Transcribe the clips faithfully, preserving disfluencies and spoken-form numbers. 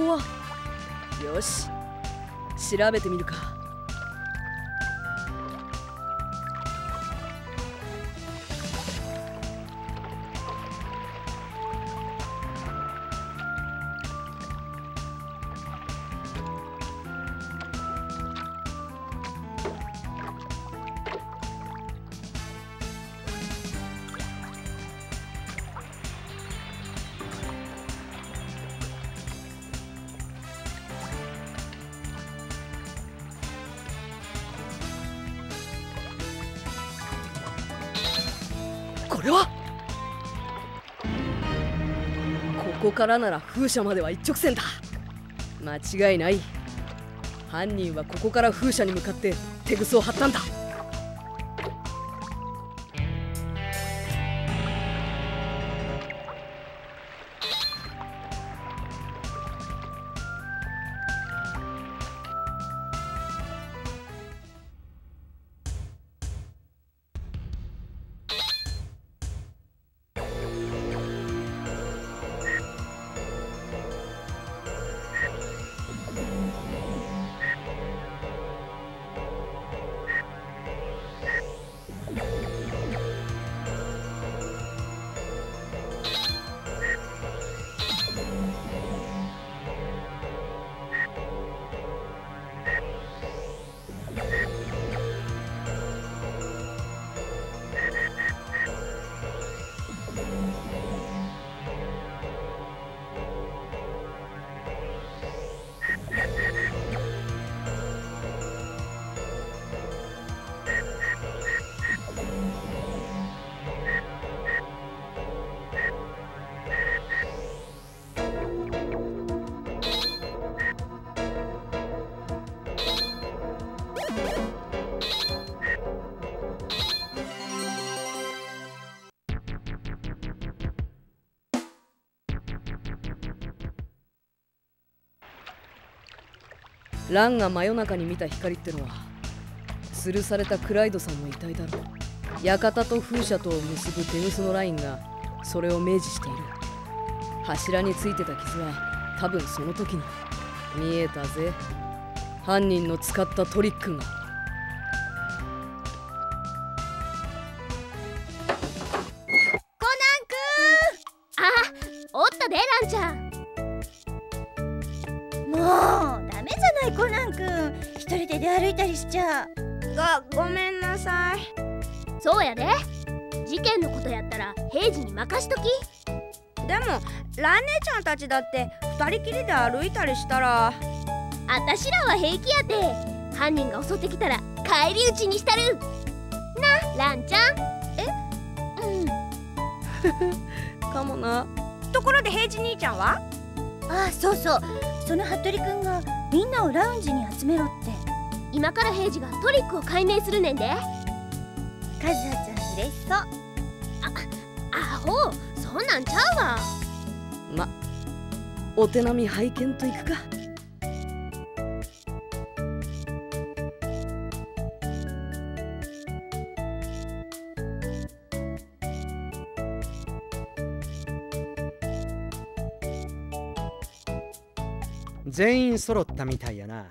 こは。よし、調べてみるか。これはここからなら風車までは一直線だ。間違いない。犯人はここから風車に向かって手ぐすを張ったんだ。ランが真夜中に見た光ってのは吊るされたクライドさんの遺体だろう。館と風車とを結ぶテグスのラインがそれを明示している。柱についてた傷は多分その時の。見えたぜ、犯人の使ったトリックが。 コナンくん。あ、おったでランちゃん。 もうダメじゃないコナンくん、一人で出歩いたりしちゃ。 ご、ごめんなさい。 そうやで、事件のことやったら平次に任しとき。 でもラン姉ちゃんたちだって二人きりで歩いたりしたら。 あたしらは平気やて。犯人が襲ってきたら返り討ちにしたるな、ランちゃん。 え、 うんかもな。 ところで平次兄ちゃんは？ ああ、そうそう、その服部くんがみんなをラウンジに集めろって。 今から平次がトリックを解明するねんで。 カズハちゃん嬉しそう。あ、 アホ、そんなんちゃうわ。 ま、お手並み拝見といくか。 全員揃ったみたいやな。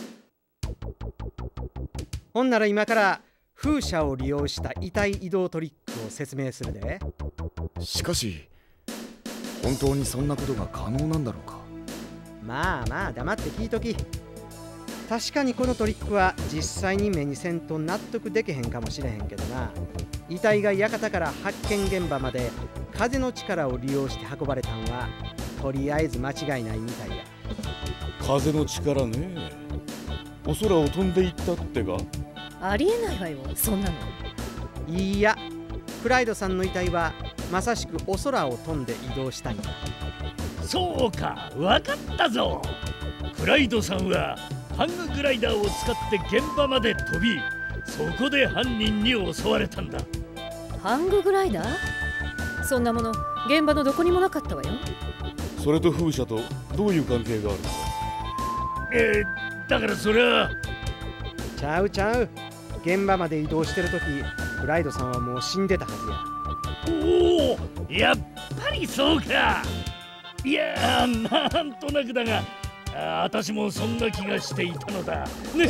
ほんなら今から風車を利用した遺体移動トリックを説明するで。 しかし本当にそんなことが可能なんだろうか。 まあまあ黙って聞いとき。確かにこのトリックは実際に目にせんと納得できへんかもしれへんけどな。遺体が館から発見現場まで風の力を利用して運ばれたんはとりあえず間違いないみたいや。 風の力ね。お空を飛んでいったってか。 ありえないわよ、そんなの。 いいや、クライドさんの遺体はまさしくお空を飛んで移動したんだ。 そうか、わかったぞ。クライドさんはハンググライダーを使って現場まで飛び、そこで犯人に襲われたんだ。 ハンググライダー？そんなもの現場のどこにもなかったわよ。 それと風車とどういう関係があるのか。 えー、だからそれは。 ちゃうちゃう。現場まで移動してるときクライドさんはもう死んでたはずや。 おお、やっぱりそうか。いやー、なんとなくだがあ私もそんな気がしていたのだ。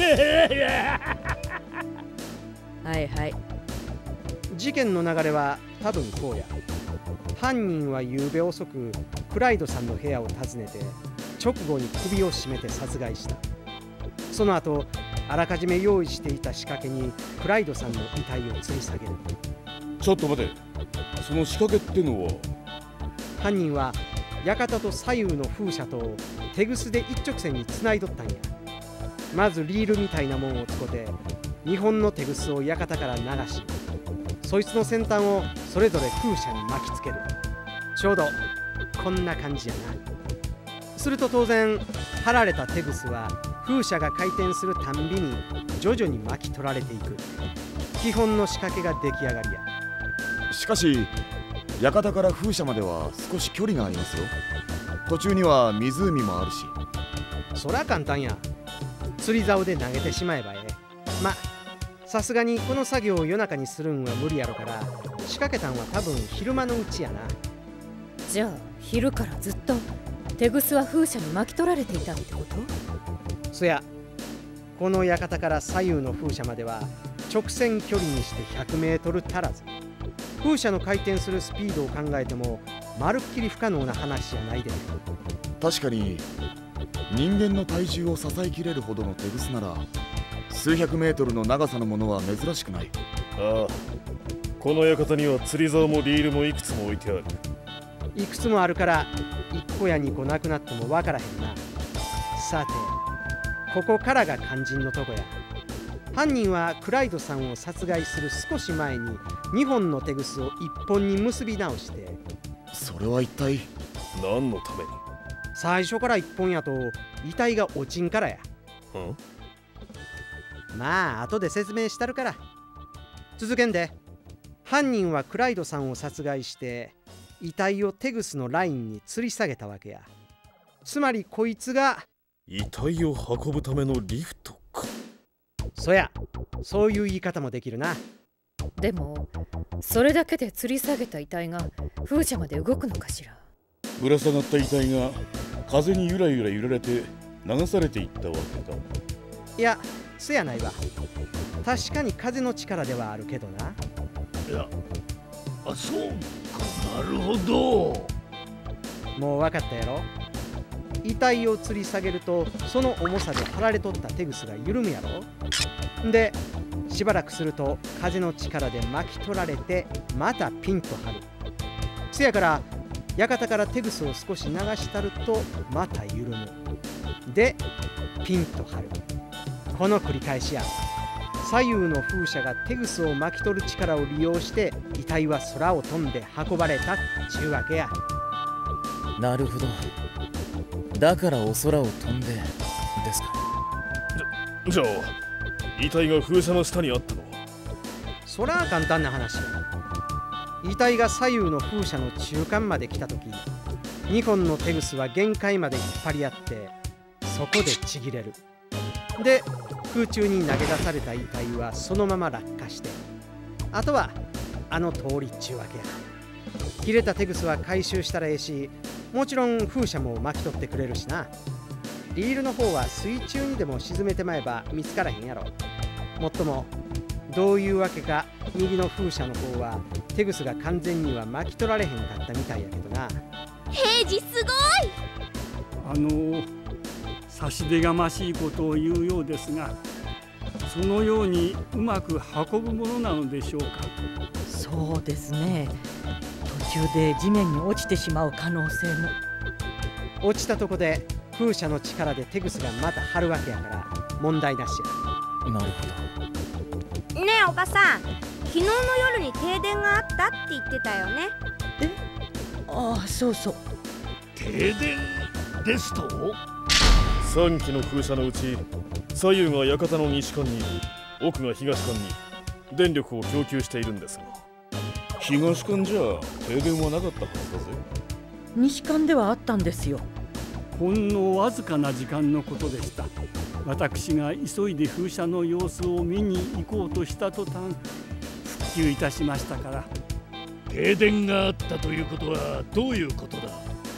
はいはい。 事件の流れは多分こうや。犯人は夕べ遅くクライドさんの部屋を訪ねて直後に首を絞めて殺害した。その後あらかじめ用意していた仕掛けにクライドさんの遺体を吊り下げる。 ちょっと待て、その仕掛けってのは？ 犯人は館と左右の風車と手ぐすで一直線につないどったんや。まずリールみたいなもんを使ってにほんの手ぐすを館から流し、そいつの先端をそれぞれ風車に巻きつける。ちょうどこんな感じやな。すると当然張られた手ぐすは風車が回転するたんびに徐々に巻き取られていく基本の仕掛けが出来上がりや。 しかし館から風車までは少し距離がありますよ。途中には湖もあるし。 そりゃ簡単や。釣り竿で投げてしまえばええ。まさすがにこの作業を夜中にするんは無理やろから、仕掛けたんは多分昼間のうちやな。 じゃあ昼からずっと手ぐすは風車に巻き取られていたってこと？ そや、この館から左右の風車までは直線距離にしてひゃくメートル足らず。風車の回転するスピードを考えてもまるっきり不可能な話じゃないで。 確かに人間の体重を支えきれるほどの手ぐすなら数百メートルの長さのものは珍しくない。 ああ、この館には釣り竿もリールもいくつも置いてある。 いくつもあるからいっこやにこなくなってもわからへんな。さてここからが肝心のとこや。犯人はクライドさんを殺害する少し前ににほんの手ぐすをいっぽんに結び直して。 それは一体何のために？ 最初からいっぽんやと遺体が落ちんからや。 ん？ まあ後で説明したるから続けんで。犯人はクライドさんを殺害して遺体をテグスのラインに吊り下げたわけや。つまりこいつが遺体を運ぶためのリフトか。 そや、そういう言い方もできるな。 でもそれだけで吊り下げた遺体が風車まで動くのかしら。 ぶら下がった遺体が風にゆらゆら揺られて流されていったわけか。 いや、せやないわ。確かに風の力ではあるけどな。 いや、あ、そうか、なるほど。 もう分かったやろ。遺体を吊り下げるとその重さで張られとったテグスが緩むやろ。でしばらくすると風の力で巻き取られてまたピンと張る。せやから館からテグスを少し流したるとまた緩む。でピンと張る。この繰り返しや。左右の風車がテグスを巻き取る力を利用して遺体は空を飛んで運ばれたっちゅうわけや。 なるほど。だからお空を飛んでですか。 じゃ、じゃあ遺体が風車の下にあったのは？ そら簡単な話や。遺体が左右の風車の中間まで来た時、にほんのテグスは限界まで引っ張り合ってそこでちぎれる。で空中に投げ出された遺体はそのまま落下して、あとはあの通りっちゅうわけや。切れたテグスは回収したらええし、もちろん風車も巻き取ってくれるしな。リールの方は水中にでも沈めてまえば見つからへんやろ。もっともどういうわけか右の風車の方はテグスが完全には巻き取られへんかったみたいやけどな。 平次すごい。 あの差し出がましいことを言うようですが、そのようにうまく運ぶものなのでしょうか。 そうですね。途中で地面に落ちてしまう可能性も。 落ちたとこで風車の力でテグスがまた張るわけやから問題なしや。 なるほど。ねえおばさん、昨日の夜に停電があったって言ってたよね。 え、ああ、そうそう。 停電ですと？ さんきの風車のうち左右が館の西間に、奥が東間に電力を供給しているんですが。 東間じゃ停電はなかったはずだぜ。 西間ではあったんですよ。 ほんのわずかな時間のことでした。私が急いで風車の様子を見に行こうとした途端復旧いたしましたから。 停電があったということはどういうことだ？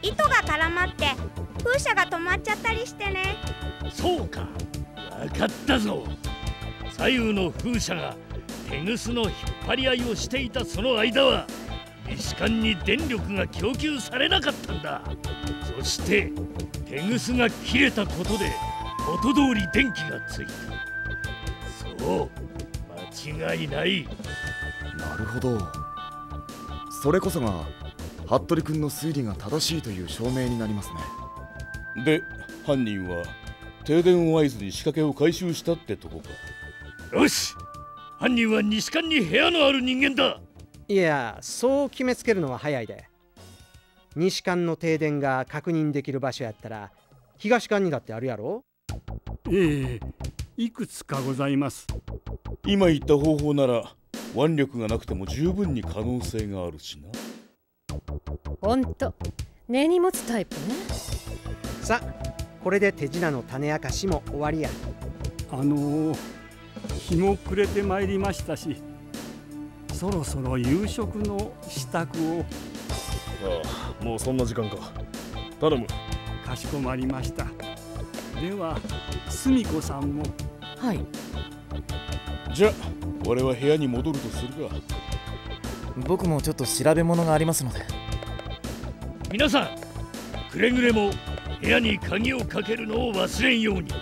糸が絡まって風車が止まっちゃったりしてね。 そうか、わかったぞ。左右の風車がテグスの引っ張り合いをしていたその間は西館に電力が供給されなかったんだ。そしてテグスが切れたことで元通り電気がついた。そう、間違いない。 なるほど。それこそが服部君の推理が正しいという証明になりますね。 で、犯人は停電を合図に仕掛けを回収したってとこか。 よし、犯人は西館に部屋のある人間だ。 いや、そう決めつけるのは早いで。西館の停電が確認できる場所やったら東館にだってあるやろ。 ええ、いくつかございます。 今言った方法なら腕力がなくても十分に可能性があるしな。 ほんと根に持つタイプね。 さあ、これで手品の種明かしも終わりや。 あのー、日も暮れてまいりましたし、そろそろ夕食の支度を。 ああ、もうそんな時間か。頼む。 かしこまりました。では澄子さんも。 はい。 じゃあ俺は部屋に戻るとするが。 僕もちょっと調べ物がありますので。 皆さん、くれぐれも部屋に鍵をかけるのを忘れんように。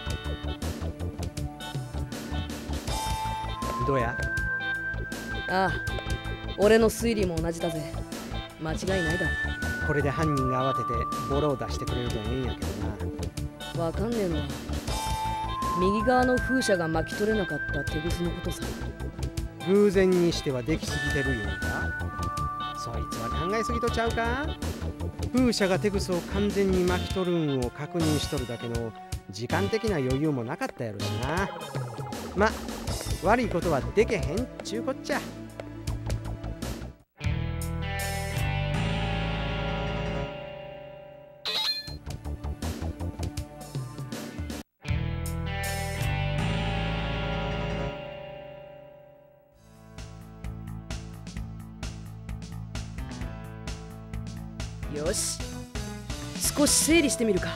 どうや。 ああ、俺の推理も同じだぜ。間違いないだろ。 これで犯人が慌ててボロを出してくれるとええんやけどな。わかんねえのは右側の風車が巻き取れなかったテグスのことさ。 偶然にしてはできすぎてるいうんか。そいつは考えすぎとちゃうか。風車がテグスを完全に巻き取るんを確認しとるだけの時間的な余裕もなかったやろしな。ま、悪いことはでけへんちゅうこっちゃ。 よし、少し整理してみるか。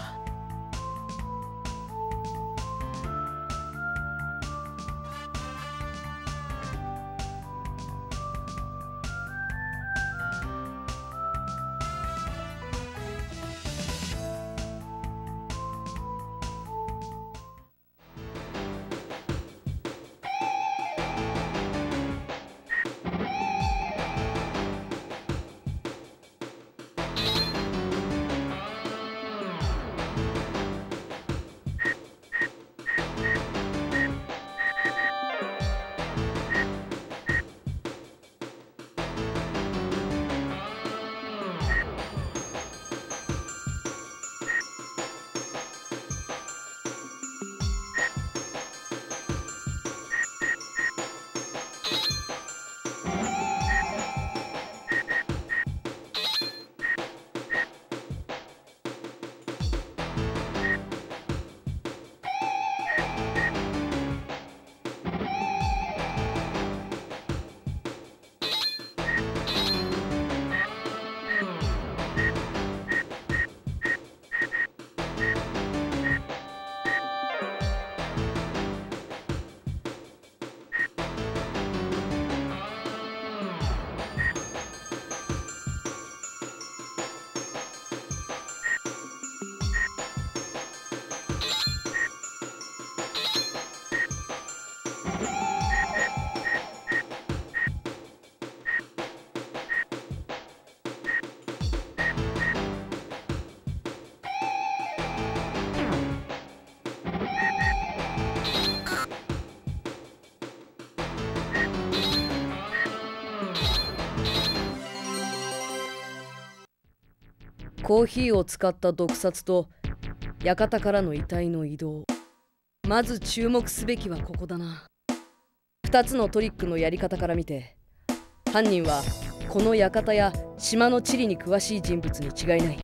コーヒーを使った毒殺と館からの遺体の移動。まず注目すべきはここだな。ふたつのトリックのやり方から見て、犯人はこの館や島の地理に詳しい人物に違いない。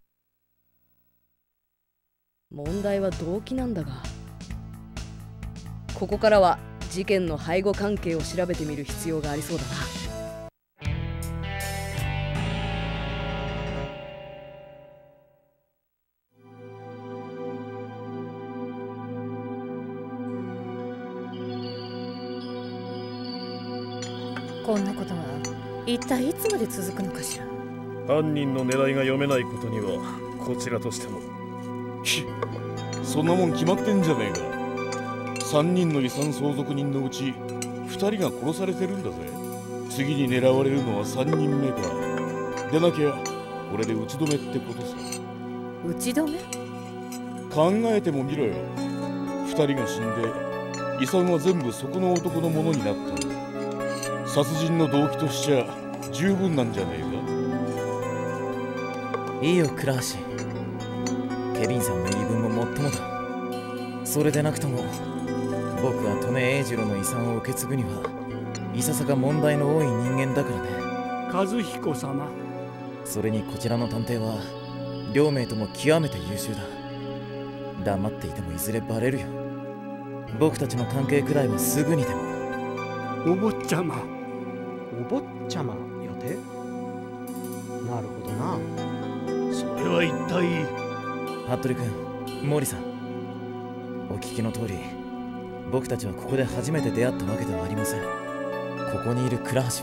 問題は動機なんだが、ここからは事件の背後関係を調べてみる必要がありそうだな。 こんなことが一体いつまで続くのかしら。 犯人の狙いが読めないことにはこちらとしても。 そんなもん決まってんじゃねえか。さんにんの遺産相続人のうちふたりが殺されてるんだぜ。次に狙われるのはさんにんめか。でなきゃこれで打ち止めってことさ。 打ち止め？ 考えてもみろよ。ふたりが死んで遺産は全部そこの男のものになったんだ。殺人の動機としちゃ十分なんじゃねえか。いいよ倉橋、ケビンさんの言い分ももっともだ。それでなくとも僕は利根英二郎の遺産を受け継ぐにはいささか問題の多い人間だからね。 和彦様。 それにこちらの探偵は両名とも極めて優秀だ。黙っていてもいずれバレるよ。僕たちの関係くらいはすぐにでも。 お坊ちゃま。 お坊ちゃまやて。なるほどな。 それは一体。 服部君、毛利さん、お聞きの通り僕たちはここで初めて出会ったわけではありません。ここにいる倉橋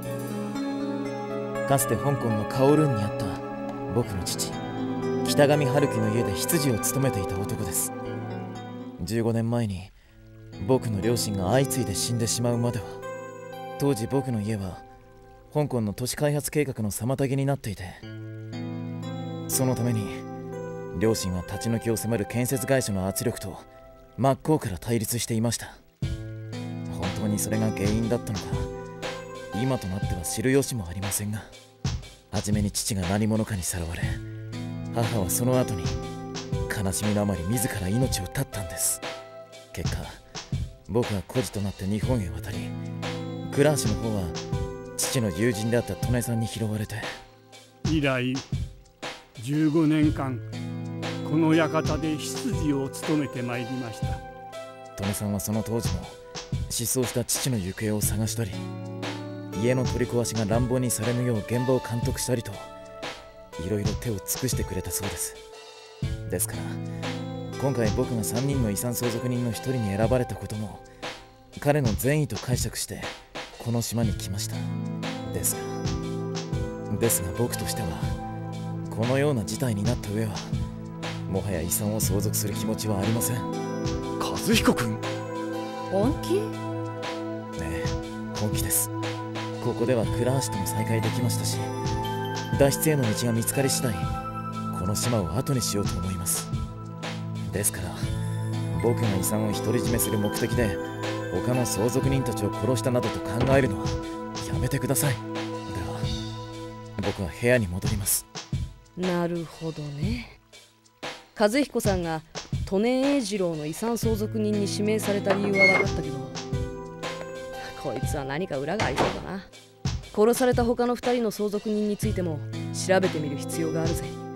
はかつて香港のカオルンにあった僕の父北上春樹の家で執事を務めていた男です。じゅうごねんまえに僕の両親が相次いで死んでしまうまでは、当時僕の家は香港の都市開発計画の妨げになっていて、そのために両親は立ち退きを迫る建設会社の圧力と真っ向から対立していました。本当にそれが原因だったのか今となっては知る由もありませんが、初めに父が何者かにさらわれ、母はその後に悲しみのあまり自ら命を絶ったんです。結果僕は孤児となって日本へ渡り、倉橋の方は父の友人であった利根さんに拾われて、 以来じゅうごねんかんこの館で執事を務めてまいりました。 利根さんはその当時も失踪した父の行方を探したり、家の取り壊しが乱暴にされぬよう現場を監督したりと、いろいろ手を尽くしてくれたそうです。ですから今回僕がさんにんの遺産相続人の一人に選ばれたことも彼の善意と解釈してこの島に来ました。ですがですが僕としてはこのような事態になった上はもはや遺産を相続する気持ちはありません。 和彦君、 本気？ ねえ、本気です。ここでは倉橋とも再会できましたし、脱出への道が見つかり次第この島を後にしようと思います。ですから僕が遺産を独り占めする目的で他の相続人たちを殺したなどと考えるのはやめてください。では僕は部屋に戻ります。 なるほどね。和彦さんが利根英二郎の遺産相続人に指名された理由は分かったけど、こいつは何か裏がありそうだな。殺された他のふたりの相続人についても調べてみる必要があるぜ。